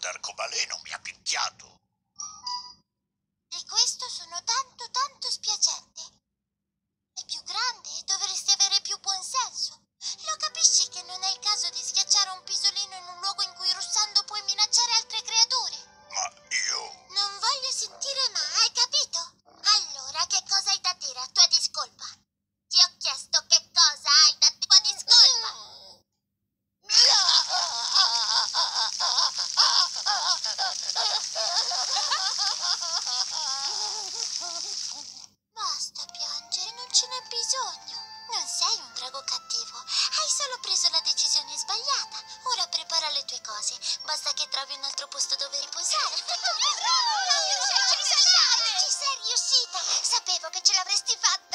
l'arcobaleno mi ha picchiato. Di questo sono tanto tanto spiacente. È più grande e dovresti avere più buonsenso. Lo capisci che non è il caso di schiacciare un pisolino in un luogo in cui russando puoi minacciare altre creature? Ma io... Non voglio sentire mai, hai capito? Allora, che cosa hai da dire a tua discolpa? Ti ho chiesto che cosa hai da tua discolpa. Basta piangere, non ce n'è bisogno. Non sei un drago cattivo, hai solo preso la decisione sbagliata. Ora prepara le tue cose, basta che trovi un altro posto dove riposare. Ci sei riuscita! Sapevo che ce l'avresti fatta!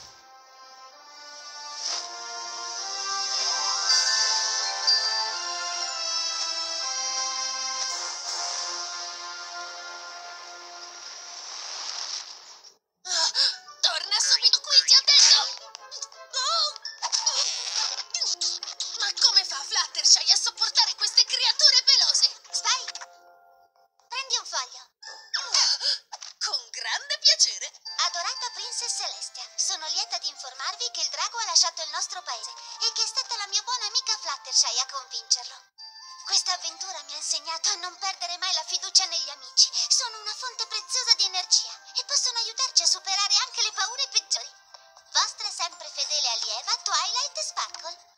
Torna subito qui, ti ho detto! Ma come fa Fluttershy a sopportare queste creature pelose? Stai! Prendi un foglio. Con grande piacere. Adorata Princess Celestia, sono lieta di informarvi che il drago ha lasciato il nostro paese e che è stata la mia buona amica Fluttershy a convincerlo. Questa avventura mi ha insegnato a non perdere mai la fiducia negli amici. Sono una fonte preziosa di energia e possono aiutarci a superare anche le paure peggiori. Vostra sempre fedele allieva Twilight Sparkle.